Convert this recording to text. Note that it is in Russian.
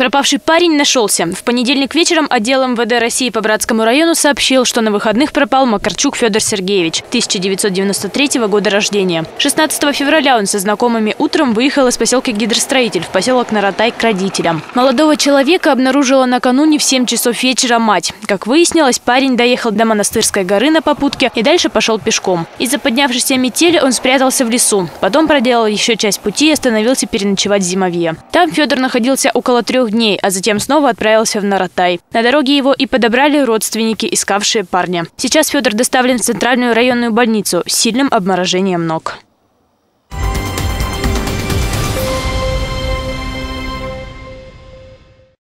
Пропавший парень нашелся. В понедельник вечером отдел МВД России по Братскому району сообщил, что на выходных пропал Макарчук Федор Сергеевич, 1993 года рождения. 16 февраля он со знакомыми утром выехал из поселка Гидростроитель в поселок Наратай к родителям. Молодого человека обнаружила накануне в 7 часов вечера мать. Как выяснилось, парень доехал до Монастырской горы на попутке и дальше пошел пешком. Из-за поднявшейся метели он спрятался в лесу. Потом проделал еще часть пути и остановился переночевать в зимовье. Там Федор находился около 3 дней, а затем снова отправился в Наратай. На дороге его и подобрали родственники, искавшие парня. Сейчас Федор доставлен в Центральную районную больницу с сильным обморожением ног.